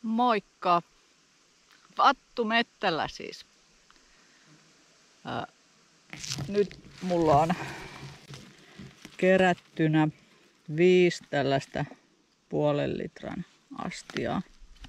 Moikka! Vattu Mettälä siis. Nyt mulla on kerättynä 5 tällaista 0,5 litran astiaa.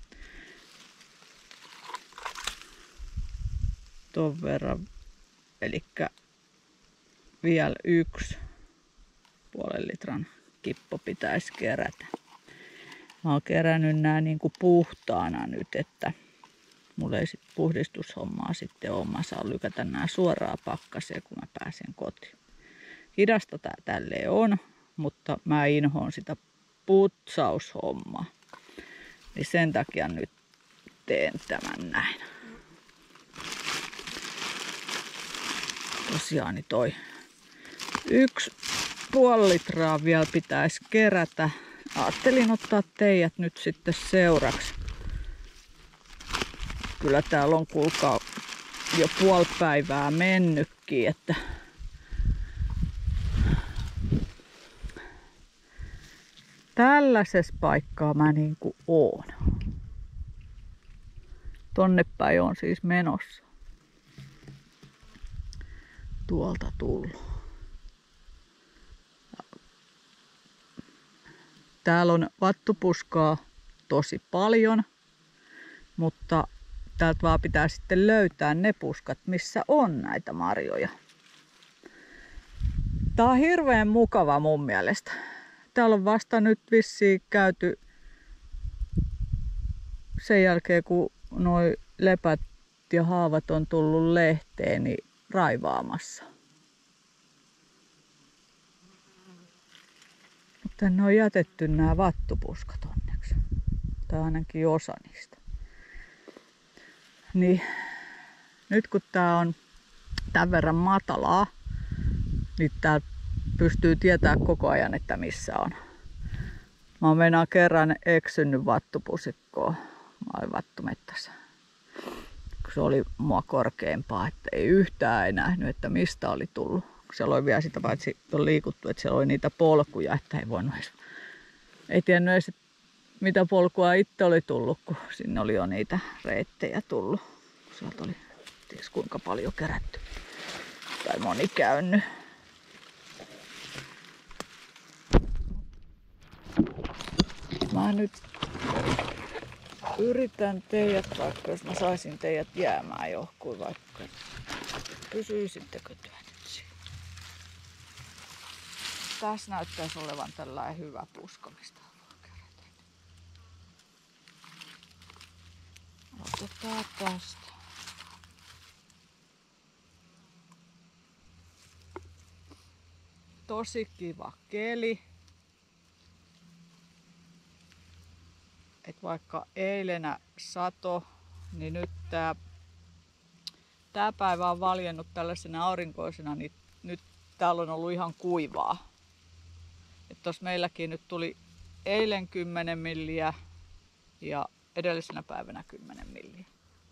Ton verran, elikkä vielä 1 0,5 litran kippo pitäisi kerätä. Mä oon kerännyt nää niinku puhtaana nyt, että mulla ei sit puhdistushommaa sitten ole. Mä saan lykätä nää suoraan pakkaseen, kun mä pääsen kotiin. Hidasta tää tälleen on, mutta mä inhoon sitä putsaushommaa. Niin sen takia nyt teen tämän näin. Tosiaan niin toi 1,5 litraa vielä pitäisi kerätä. Ajattelin ottaa teidät nyt sitten seuraksi. Kyllä täällä on kuulkaa jo puoli päivää mennytkin, että tällaisessa paikkaa mä niinku oon. Tonne päin on siis menossa. Tuolta tullut. Täällä on vattupuskaa tosi paljon, mutta täältä vaan pitää sitten löytää ne puskat, missä on näitä marjoja. Tää on hirveän mukava mun mielestä. Täällä on vasta nyt vissiin käyty sen jälkeen, kun noi lepät ja haavat on tullut lehteen, niin raivaamassa. Mutta ne on jätetty nämä vattupuskat onneksi. Tai ainakin osa niistä. Niin nyt kun tää on tämän verran matalaa, niin tää pystyy tietämään koko ajan, että missä on. Mä oon meinaan kerran eksynyt vattupusikkoon. Mä olin vattumettässä. Kun se oli mua korkeampaa, että ei yhtään nähnyt, että mistä oli tullut. Siellä oli vielä sitä paitsi on liikuttu, että siellä oli niitä polkuja, että ei voinut edes. Ei tiennyt edes, mitä polkua itse oli tullut, kun sinne oli jo niitä reittejä tullut. Sieltä oli ties kuinka paljon kerätty. Tai moni käynyt. Mä nyt yritän teidät, vaikka jos mä saisin teidät jäämään johonkin, vaikka pysyisittekö työ nyt siinä. Tässä näyttäisi olevan tällainen hyvä puska, mistä voi kerätä. Otetaan tästä. Tosi kiva keli. Et vaikka eilenä sato, niin nyt tää päivä on valjennut tällaisena aurinkoisena, niin nyt täällä on ollut ihan kuivaa. Tuossa meilläkin nyt tuli eilen 10 milliä ja edellisenä päivänä 10 milliä.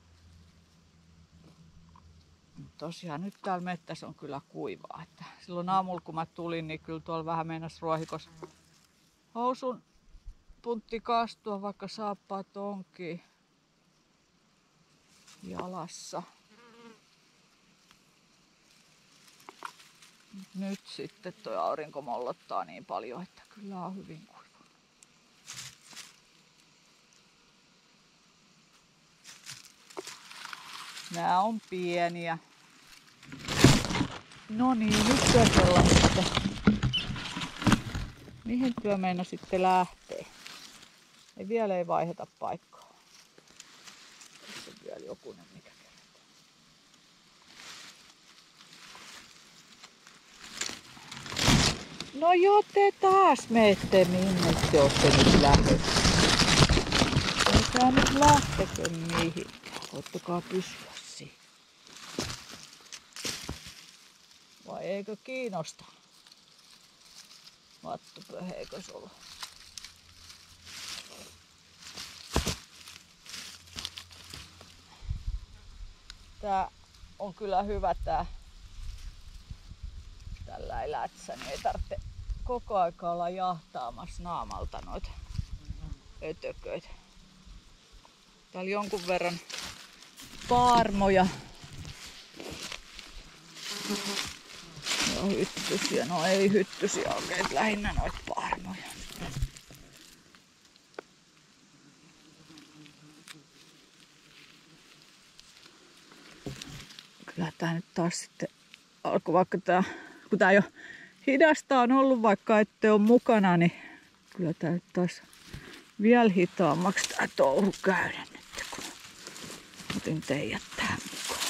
Tosiaan nyt täällä mettässä on kyllä kuivaa. Että silloin aamulla kun mä tulin, niin kyllä tuolla vähän meinasi ruohikos housun puntti kastua, vaikka saappaat onkin jalassa. Nyt sitten tuo aurinko mollottaa niin paljon, että kyllä on hyvin kuiva. Nää on pieniä. No niin, nyt työsellä sitten. Mihin työ meina sitten lähtee? Vielä ei vaiheta paikkaa. Tässä on vielä jokunen mikä kerätään. No joo, te taas menette minne te ootte nyt lähdössä. Älkää nyt lähtekö mihinkään. Ottakaa pysyä siinä. Vai eikö kiinnosta? Vattupöheikö sulla? Tää on kyllä hyvä tällä ei lätsä, niin ei tarvitse koko aika olla jahtaamassa naamalta noita ötököitä. Täällä jonkun verran paarmoja. Ja hyttysiä. No ei hyttysiä oikein, lähinnä noita paarmoja. Kyllä tää nyt taas sitten alkoi, vaikka kun tää jo hidasta on ollut, vaikka ette ole mukana, niin kyllä tää nyt taas vielä hitaammaksi tää touhu käydä nyt, kun otin teidät tähän mukaan.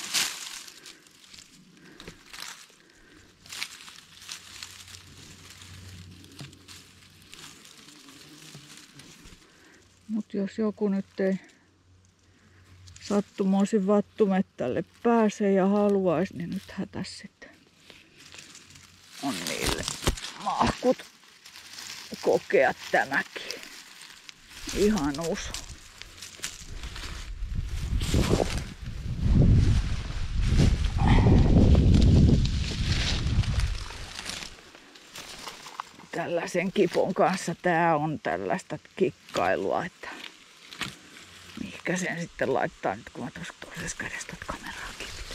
Mut jos joku nyt ei sattumoisin vattumettälle pääse ja haluaisi, niin nyt hätäs sitten on niille mahkut kokea tämäkin. Ihanuus. Tällaisen kipon kanssa tää on tällaista kikkailua, että mihinkä sen sitten laittaa nyt, kun mä tuossa toisessa kädessä tuota kameraa kiinnitän.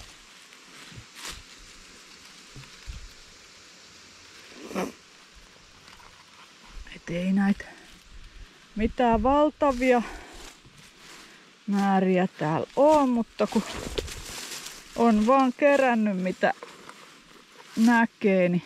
Et ei näitä mitään valtavia määriä täällä on, mutta kun on vaan kerännyt mitä näkee, niin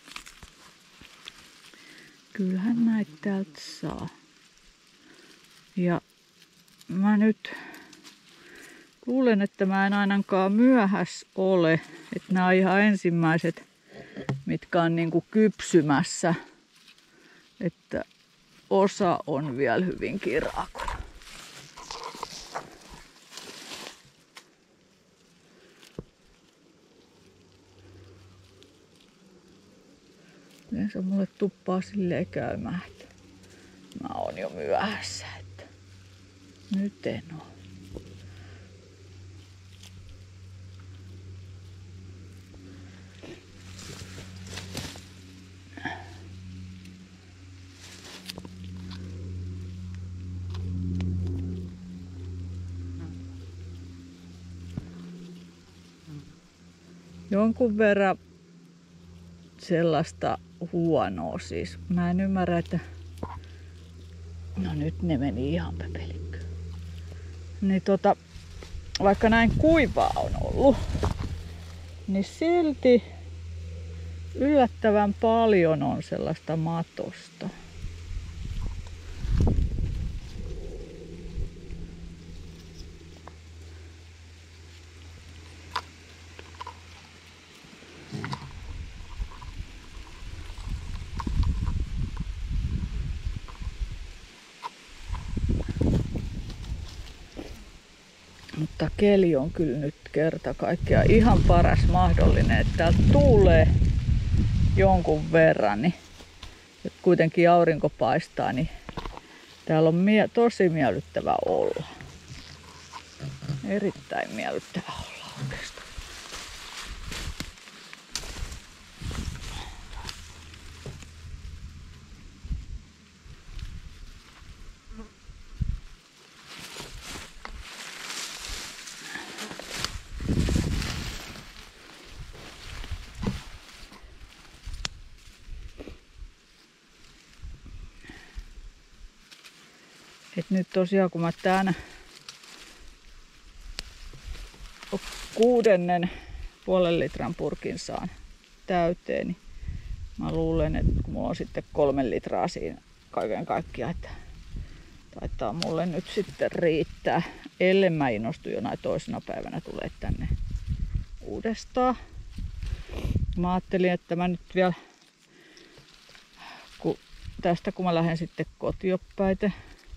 kyllähän näitä täältä saa. Ja mä nyt luulen, että mä en ainakaan myöhässä ole. Että nämä on ihan ensimmäiset, mitkä on niinku kypsymässä. Että osa on vielä hyvinkin raakona. Yleensä mulle tuppaa silleen käymään, että mä oon jo myöhässä. Että nyt en oo. Jonkun verran sellaista huonoa siis. Mä en ymmärrä, että no nyt ne meni ihan pepelikköön. Niin vaikka näin kuivaa on ollut, niin silti yllättävän paljon on sellaista matosta. Mutta keli on kyllä nyt kerta kaikkiaan ihan paras mahdollinen, että täältä tuulee jonkun verran, niin että kuitenkin aurinko paistaa, niin täällä on tosi miellyttävä olla. Erittäin miellyttävä olla oikeastaan. Et nyt tosiaan kun mä tän 6. puolen litran purkin saan täyteen, niin mä luulen, että kun mulla on sitten 3 litraa siinä kaiken kaikkiaan, että taitaa mulle nyt sitten riittää, ellen mä innostu jonain toisena päivänä tulee tänne uudestaan. Mä ajattelin, että mä nyt vielä, kun mä lähden sitten kotioppäite,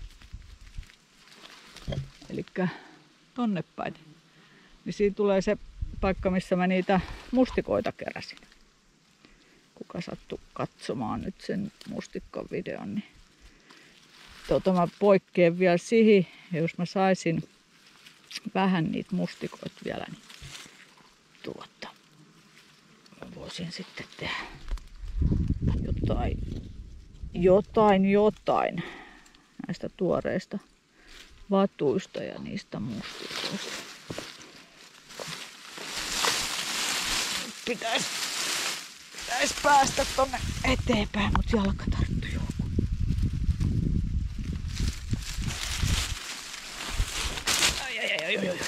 elikkä tonne päin, niin siinä tulee se paikka, missä mä niitä mustikoita keräsin. Kuka sattui katsomaan nyt sen mustikkavideon, niin mä poikkean vielä siihen, ja jos mä saisin vähän niitä mustikoita vielä, niin mä voisin sitten tehdä jotain näistä tuoreista vatuista ja niistä mustikoista. Pitäis päästä tonne eteenpäin, mut jalka tarttuu johonkin. Ai.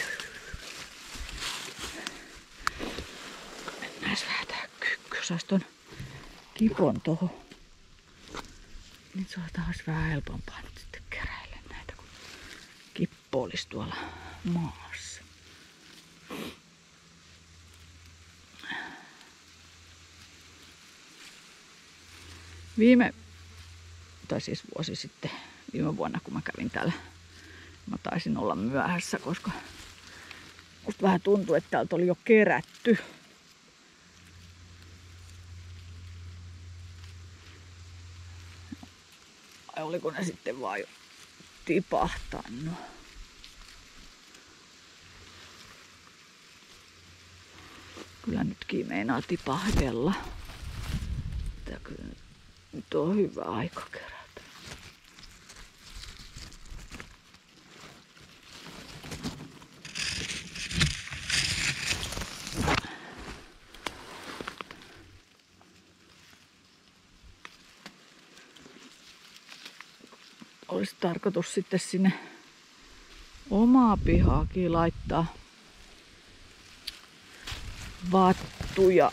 Mennääs vähän tää kyykky, jos sais ton kipon tohon. Niin saataas vähän helpompaa nyt sitten keräillä näitä, kun kippo olisi tuolla maassa. Vuosi sitten, viime vuonna kun mä kävin täällä, mä taisin olla myöhässä, koska musta vähän tuntui, että täältä oli jo kerätty. Vai oliko ne sitten vaan jo tipahtanut? Kyllä nytkin meinaa tipahdella. Kyllä nyt on hyvä aika kerätä. Olisi tarkoitus sitten sinne omaa pihaakin laittaa vattuja.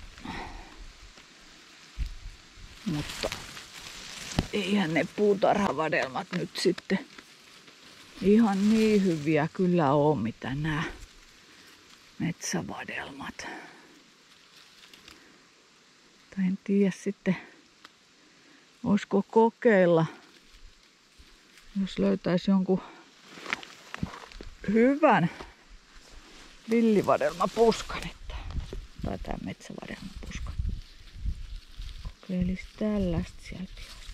Mutta eihän ne puutarhavadelmat nyt sitten ihan niin hyviä kyllä ole, mitä nämä metsävadelmat. Tai en tiedä sitten, olisiko kokeilla, jos löytäisi jonkun hyvän villivadelmapuskan, tai tämän metsävadelmapuskan. Kokeilis tällaista siellä pihassa.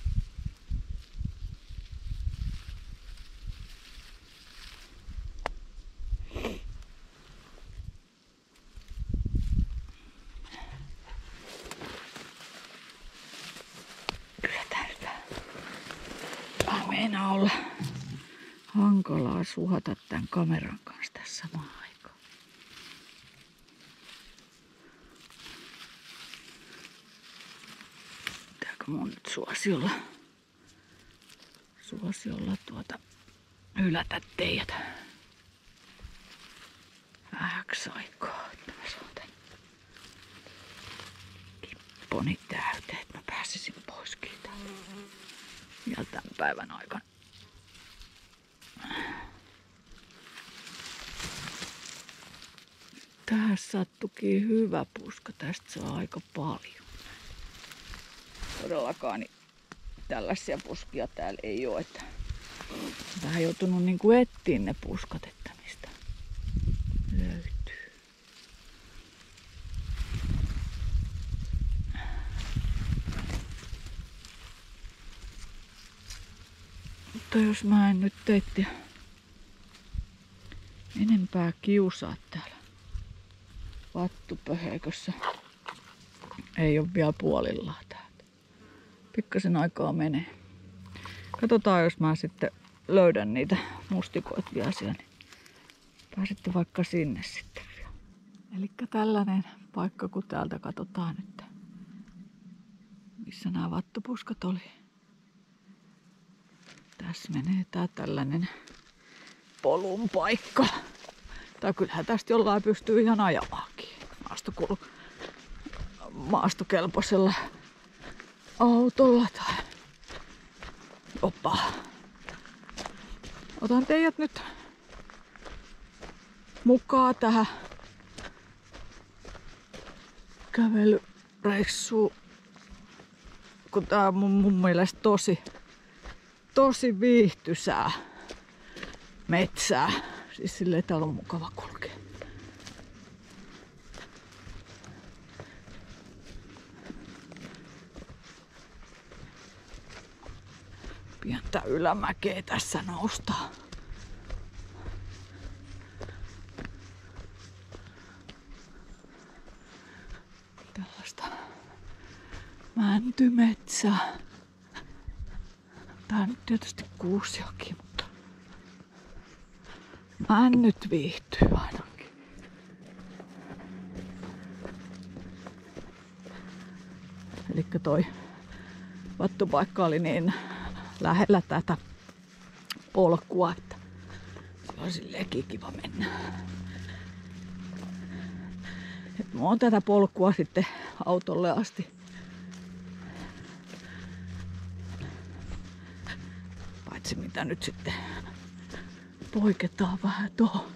Kyllä täältä meinaa olla hankalaa suhata tämän kameran kanssa tässä samaan aikaan. Pitääkö mun nyt suosiolla hylätä teidät vähäksi aikaa, että mä saan tän kipponi täyteen, että mä pääsisin poiskin vielä tämän päivän aikana. Tähän sattukin hyvä puska, tästä saa aika paljon. Todellakaan niin tällaisia puskia täällä ei ole, että vähän joutunut niinku etsiin ne puskat, että mistä löytyy. Mutta jos mä en nyt teitä enempää kiusaa täällä vattupöheikössä, ei ole vielä puolillaan täältä. Pikkasen aikaa menee. Katsotaan, jos mä sitten löydän niitä mustikoita vielä siellä, niin pääsette vaikka sinne sitten vielä. Elikkä tällainen paikka, kun täältä katsotaan, että missä nämä vattupuskat oli. Tässä menee tää tällainen polun paikka. Tai kyllähän tästä jollain pystyy ihan ajamaankin. Maastokelpoisella autolla tai jopa. Otan teidät nyt mukaan tähän kävelyreissuun, kun tää on mun mielestä tosi viihtyisää metsää. Siis silleen täällä on mukava kulkea. Pientä ylämäkeä tässä noustaan. Tällaista mäntymetsää. Tää on nyt tietysti kuusiokin, mutta Männyt viihtyy ainakin. Elikkä toi vattupaikka oli niin lähellä tätä polkua, että se on silleenkin kiva mennä. Et mä oon tätä polkua sitten autolle asti. Paitsi mitä nyt sitten poiketaan vähän tuohon.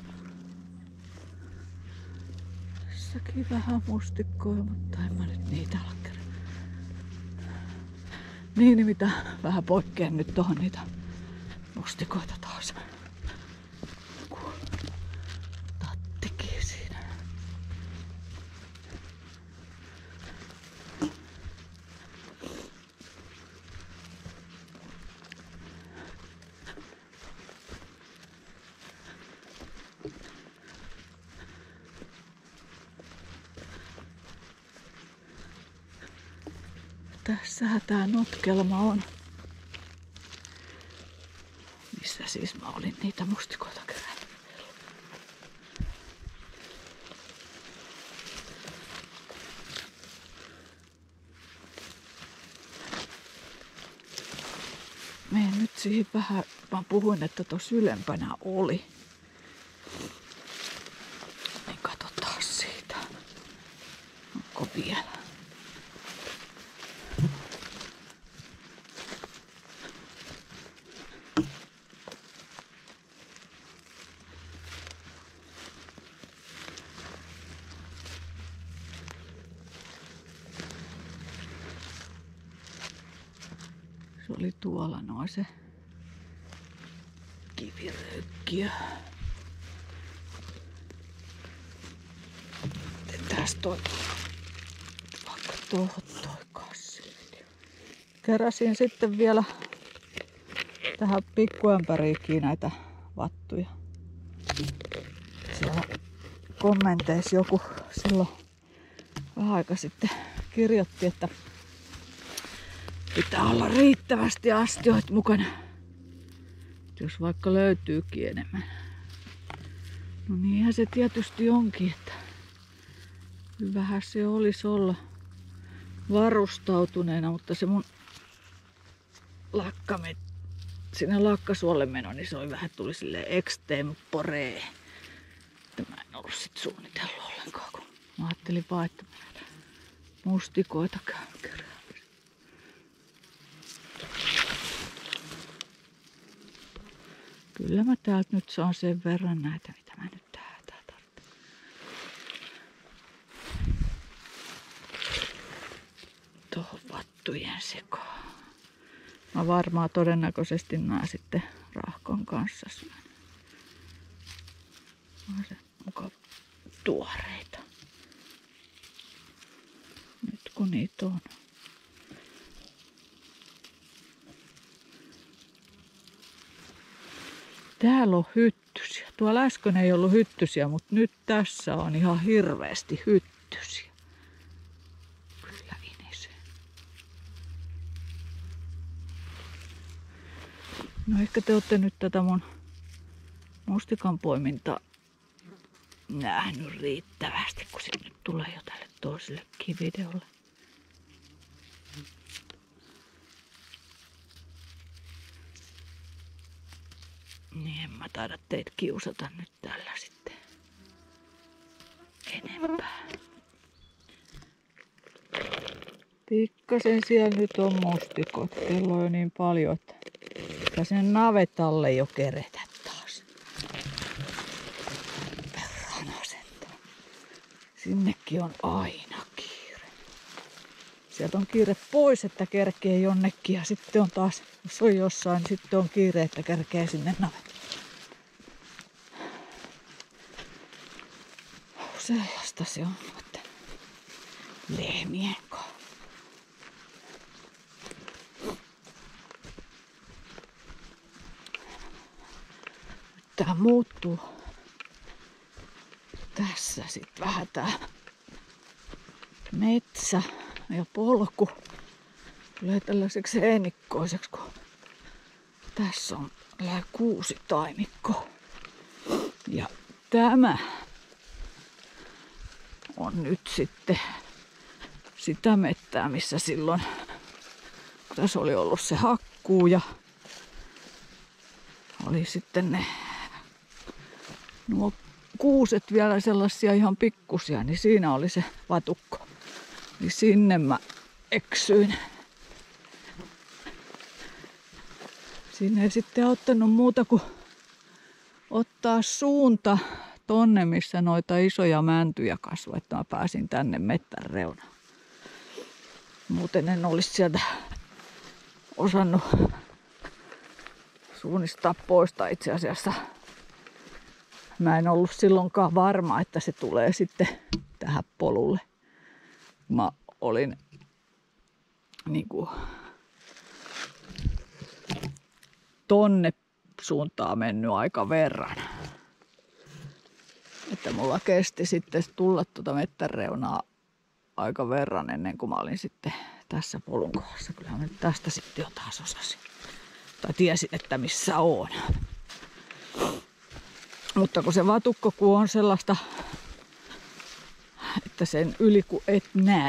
Tässäkin vähän mustikkoja, mutta en mä nyt niitä ala kerran. Niin mitä vähän poikkean nyt tuohon niitä mustikoita taas. Tattikin siinä. Tässähän tää notkelma on. Missä siis mä olin niitä mustikoita kerännyt. Menen nyt siihen vähän, mä puhuin, että tuossa ylempänä oli. Niin katsotaan siitä. Onko vielä? Se oli tuolla noin se kiviröykkiö. Tästä toi vaikka tuohon toi kassi. Keräsin sitten vielä tähän pikkuämpäriinkin näitä vattuja. Siellä kommenteissa joku silloin vähän aika sitten kirjoitti, että pitää olla riittävästi astioita mukana, jos vaikka löytyykin enemmän. No niinhän se tietysti onkin, että hyvähän se olisi olla varustautuneena, mutta se mun sinne lakkasuolle meno, niin se oli vähän tuli silleen extemporee. Mä en ollut sit suunnitellut ollenkaan, kun mä ajattelin vaan, että mustikoita käyn kerran. Kyllä mä täältä nyt saan sen verran näitä, mitä mä nyt täältä tarvitsen. Tuohon vattujen sekaan. Mä varmaan todennäköisesti nää sitten rahkon kanssa syön. On se muka tuoreita. Nyt kun niitä on. Täällä on hyttysiä. Tuolla äsken ei ollut hyttysiä, mutta nyt tässä on ihan hirveästi hyttysiä. Kyllä inisee. No ehkä te olette nyt tätä mun mustikan poimintaa nähnyt riittävästi, kun sit nyt tulee jo tälle toisellekin videolle. Niin en mä taida teitä kiusata nyt tällä sitten enempää. Pikkasen siellä nyt on mustikot. Kello on jo niin paljon, että sinne navetalle jo keretä taas. Perhana sentään. Sinnekin on aina kiire. Sieltä on kiire pois, että kerkee jonnekin ja sitten on taas, jos on jossain, niin sitten on kiire, että kerkee sinne navetalle. Sellaista se on, että lehmien kanssa. Tää muuttuu tässä sitten vähän tää metsä ja polku. Tulee tällaiseksi heinikkoiseksi, kun tässä on 6 taimikkoa. Ja tämä on nyt sitten sitä mettää, missä silloin tässä oli ollut se hakkuu ja oli sitten nuo kuuset vielä sellaisia ihan pikkusia, niin siinä oli se vatukko. Niin sinne mä eksyin. Siinä ei sitten ottanut muuta kuin ottaa suunta tonne, missä noita isoja mäntyjä kasvoi, että mä pääsin tänne mettän reunaan. Muuten en olisi sieltä osannut suunnistaa poista itse asiassa. Mä en ollut silloinkaan varma, että se tulee sitten tähän polulle. Mä olin niinku tonne suuntaan mennyt aika verran. Että mulla kesti sitten tulla tuota mettän reunaa aika verran ennen kuin mä olin sitten tässä polun kohdassa. Kyllähän mä nyt tästä sitten jo taas osasin. Tai tiesin, että missä on. Mutta kun se vatukko kun on sellaista, että sen yli kun et näe,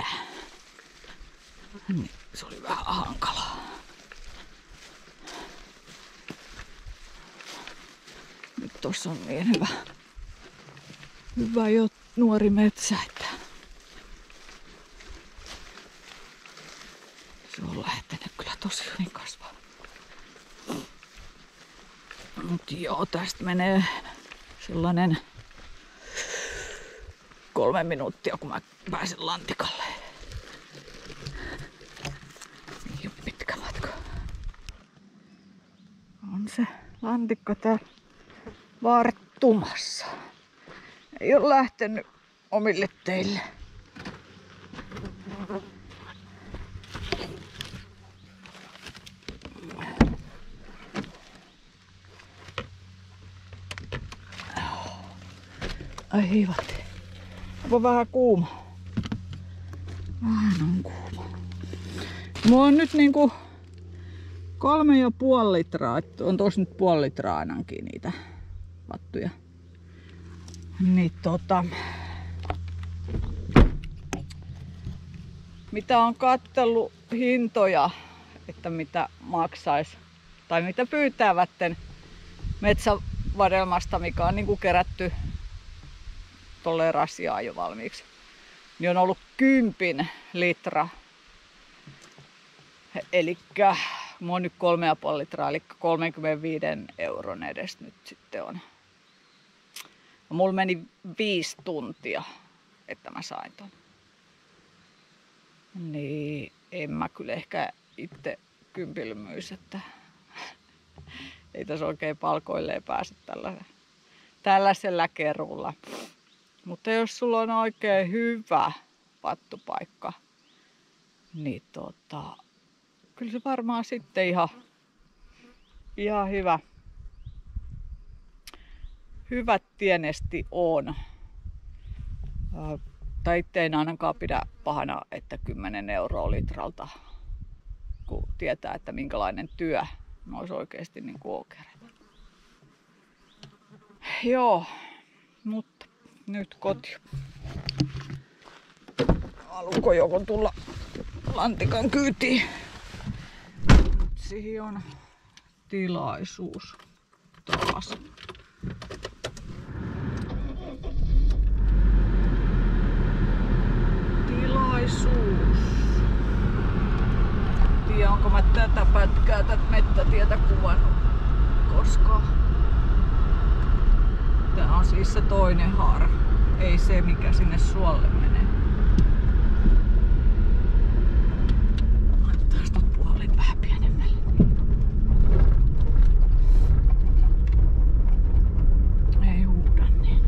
niin se oli vähän hankalaa. Nyt tossa on niin hyvä jo nuori metsä, että se on lähtenyt kyllä tosi hyvin kasvaa. Mut joo, tästä menee sellainen 3 minuuttia, kun mä pääsen lantikalle. Ei oo pitkä matka. On se lantikko täällä varttumassa. Ei oo lähtenyt omille teille. Ai hivat. Onpa vähän kuuma. Vähän on kuuma. Mulla on nyt niinku 3,5 litraa. On tossa nyt 0,5 litraa ainakin niitä vattuja. Niin mitä on katsellut hintoja, että mitä maksais tai mitä pyytävätten metsävadelmasta, mikä on niinku kerätty tolleen rasiaa jo valmiiksi, niin on ollut 10 litra. Elikkä mulla on nyt 3,5 litraa, eli 35 euron edestä nyt sitten on. Mulla meni 5 tuntia, että mä sain ton. Niin en mä kyllä ehkä itse 10 myys, että ei tässä oikein palkoilleen pääse tällaisella kerulla. Mutta jos sulla on oikein hyvä vattupaikka, niin kyllä se varmaan sitten ihan hyvät tienesti on. Tai itse en ainakaan pidä pahana, että 10 euroa litralta, kun tietää, että minkälainen työ olisi oikeasti niin kuin kerätä. Joo, mutta nyt kotiin. Haluuko joku tulla lantikan kyytiin? Nyt siihen on tilaisuus taas. Tiedä, onko mä tätä pätkää, tätä mettätietä kuvannut koskaan. Tää on siis se toinen haara, ei se mikä sinne suolle menee. Laitetaan tot puolin vähän pienemmälle. Ei huuda niin.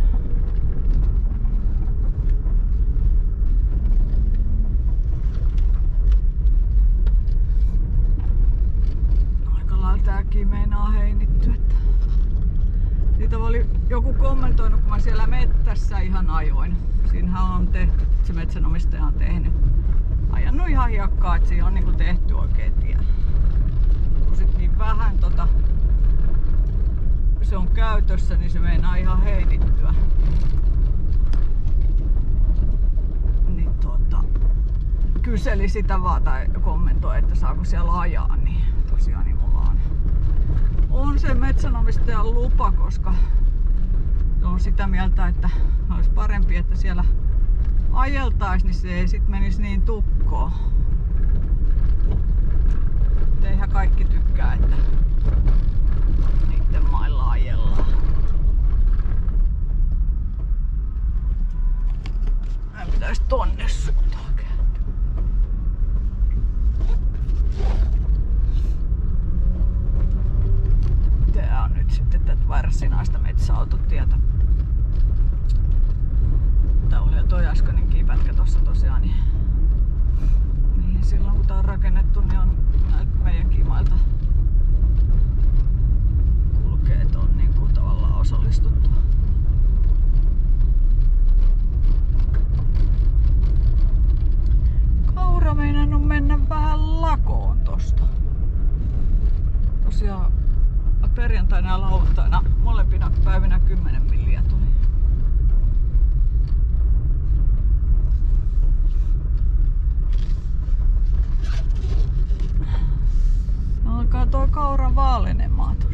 Aika lailla tääkin meinaa heinittyä. Siitä oli joku kommentoinut, kun mä siellä mettässä ihan ajoin. Siinähän on tehty, se metsänomistaja on tehnyt. Ajanut ihan hiekkaa, että siinä on niinku tehty oikein tie. Kun sit niin vähän se on käytössä, niin se meinaa ihan heinittyä. Niin kyseli sitä vaan tai kommentoi, että saako siellä ajaa, niin tosiaan niin mulla on se metsänomistajan lupa, koska on sitä mieltä, että olisi parempi, että siellä ajeltaisi, niin se ei sit menisi niin tukkoon. Eihän kaikki tykkää, että niiden mailla ajellaan. Mä pitäis tonne suuntaan kääntyä. Tää on nyt sitten tätä varsinaista metsäautotietä. Tää oli jo toi äskeinenkin pätkä tossa tosiaan. Niin silloin kun tää on rakennettu, niin on näiltä meidänkin mailta kulkeet on niin kuin tavallaan osallistuttu. Kaura meinannut mennä vähän lakoon tosta. Tosiaan perjantaina ja lauantaina molempina päivinä 10 milliä tuli. Alkaa tuo kaura vaalenemaan.